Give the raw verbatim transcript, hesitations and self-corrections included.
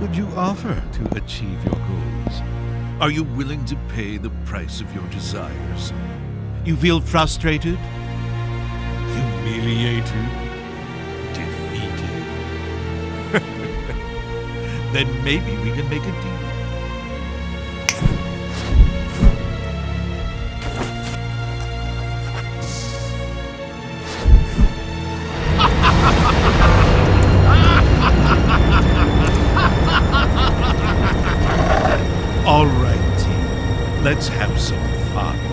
would you offer to achieve your goals? Are you willing to pay the price of your desires? You feel frustrated? Humiliated? Defeated? Then maybe we can make a deal. All right, team. Let's have some fun.